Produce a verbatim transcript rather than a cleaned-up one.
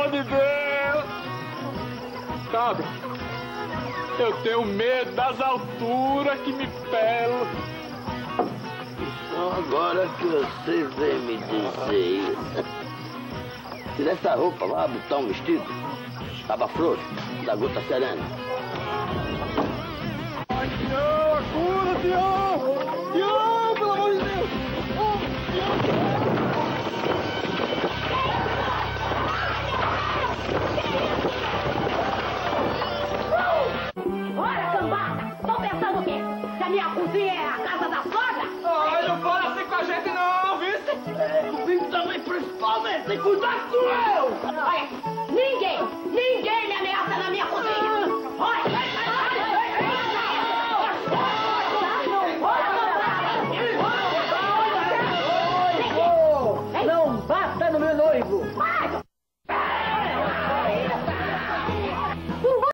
amor de Deus! Sabe, eu tenho medo das alturas que me pelam. Só agora que você vem me dizer. Tira essa roupa, vá botar um vestido. Tava frouxo, da gota serena. Ai, Tião, cura, Tião! Tião, pelo amor de Deus! Oh, Tião! Ora, cambada! Tô pensando o quê? Se a minha cozinha é a casa da sogra? Ai, não fala assim com a gente não, vice! É, o filho também principalmente, tem cuidado com eu! Olha, ninguém, ninguém me ameaça na minha cozinha! Olha, vai, vai, vai, vai! Não bata no meu noivo!